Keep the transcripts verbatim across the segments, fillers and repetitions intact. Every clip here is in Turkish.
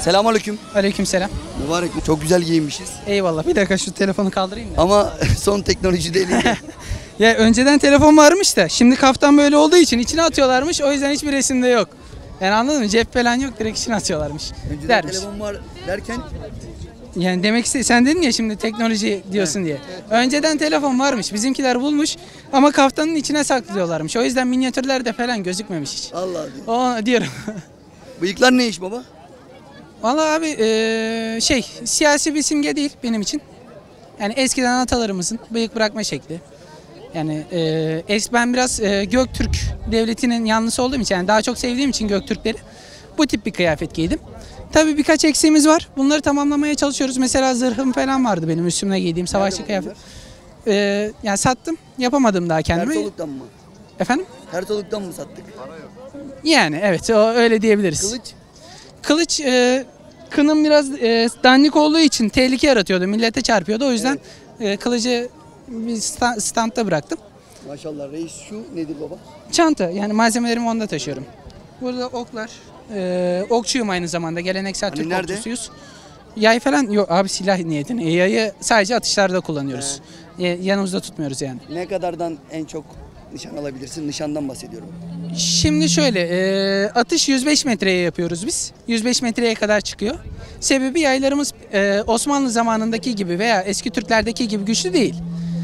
Selamünaleyküm. Aleykümselam. Mübarek, çok güzel giyinmişiz. Eyvallah. Bir dakika şu telefonu kaldırayım da. Ama son teknoloji değil. Ya önceden telefon varmış da şimdi kaftan böyle olduğu için içine atıyorlarmış. O yüzden hiçbir resimde yok. Yani anladın mı? Cep falan yok, direkt içine atıyorlarmış. Önceden dermiş. telefon var derken Yani demek ki sen dedin ya şimdi teknoloji diyorsun evet, diye. Evet. Önceden telefon varmış. Bizimkiler bulmuş ama kaftanın içine saklıyorlarmış. O yüzden minyatürlerde falan gözükmemiş hiç. Allah Allah. O diyorum. Bıyıklar ne iş baba? Vallahi abi ee, şey siyasi bir simge değil benim için. Yani eskiden atalarımızın bıyık bırakma şekli. Yani e, es ben biraz e, Göktürk devletinin yanlısı olduğum için, yani daha çok sevdiğim için Göktürkleri bu tip bir kıyafet giydim. Tabii birkaç eksiğimiz var. Bunları tamamlamaya çalışıyoruz. Mesela zırhım falan vardı benim üstümde giydiğim savaşçı kıyafet. E, yani sattım. Yapamadım daha kendime. Tertoluk'tan mı? Efendim? Tertoluk'tan mı sattık? Yani evet, o öyle diyebiliriz. Kılıç? Kılıç e, kınım biraz e, dandik olduğu için tehlike yaratıyordu. Millete çarpıyordu. O yüzden evet. e, kılıcı bir standta bıraktım. Maşallah reis, şu nedir baba? Çanta, yani malzemelerimi onda taşıyorum. Burada oklar. Ee, okçuyum aynı zamanda. Geleneksel hani Türk nerede? okçusuyuz. Yay falan yok abi, silah niyetine. Yayı sadece atışlarda kullanıyoruz. Ee. Yanımızda tutmuyoruz yani. Ne kadardan en çok nişan alabilirsin? Nişandan bahsediyorum. Şimdi şöyle e, atış yüz beş metreye yapıyoruz biz. yüz beş metreye kadar çıkıyor. Sebebi yaylarımız e, Osmanlı zamanındaki gibi veya eski Türklerdeki gibi güçlü değil.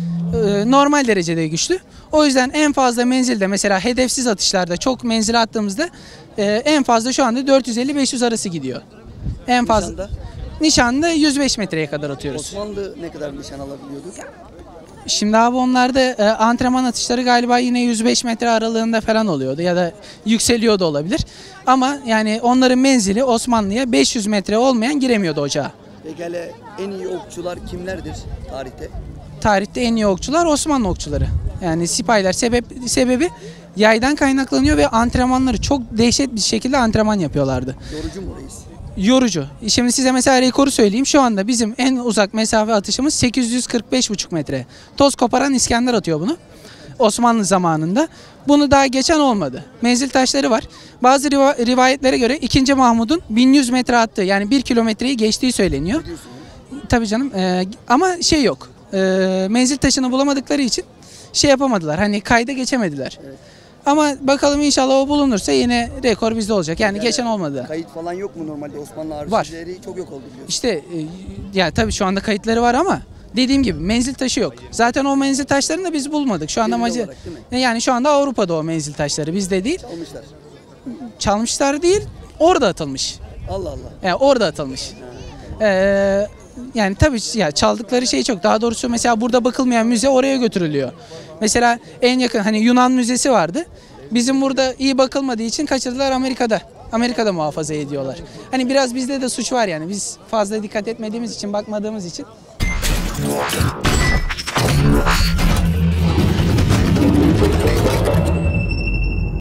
E, normal derecede güçlü. O yüzden en fazla menzilde, mesela hedefsiz atışlarda çok menzile attığımızda e, en fazla şu anda dört yüz elli beş yüz arası gidiyor. En fazla. Nişanda? Nişanda yüz beş metreye kadar atıyoruz. Osmanlı ne kadar nişan alabiliyordu? Şimdi abi onlarda e, antrenman atışları galiba yine yüz beş metre aralığında falan oluyordu ya da yükseliyor da olabilir. Ama yani onların menzili Osmanlı'ya beş yüz metre olmayan giremiyordu ocağa. Peki hele en iyi okçular kimlerdir tarihte? Tarihte en iyi okçular Osmanlı okçuları. Yani sipahiler, sebep, sebebi yaydan kaynaklanıyor ve antrenmanları çok dehşet bir şekilde antrenman yapıyorlardı. Yorucu mu reis? Yorucu. Şimdi size mesela rekoru söyleyeyim. Şu anda bizim en uzak mesafe atışımız sekiz yüz kırk beş buçuk metre. Toz koparan İskender atıyor bunu. Osmanlı zamanında. Bunu daha geçen olmadı. Menzil taşları var. Bazı riva rivayetlere göre ikinci. Mahmud'un bin yüz metre attığı, yani bir kilometreyi geçtiği söyleniyor. Tabii canım e, ama şey yok. E, menzil taşını bulamadıkları için şey yapamadılar. Hani kayda geçemediler. Evet. Ama bakalım, inşallah o bulunursa yine rekor bizde olacak. Yani, yani geçen olmadı. Kayıt falan yok mu normalde? Osmanlı arşivleri çok yok oldu biliyorsun. İşte e, ya tabii şu anda kayıtları var ama dediğim gibi menzil taşı yok. Zaten o menzil taşlarını da biz bulmadık. Şu anda Macar, yani şu anda Avrupa'da o menzil taşları, bizde değil. Çalmışlar. Çalmışlar değil, orada atılmış. Allah Allah. Yani orada atılmış. Ee, yani tabii ya çaldıkları şey çok. Daha doğrusu mesela burada bakılmayan müze oraya götürülüyor. Mesela en yakın hani Yunan müzesi vardı. Bizim burada iyi bakılmadığı için kaçırdılar Amerika'da. Amerika'da muhafaza ediyorlar. Hani biraz bizde de suç var yani. Biz fazla dikkat etmediğimiz için, bakmadığımız için.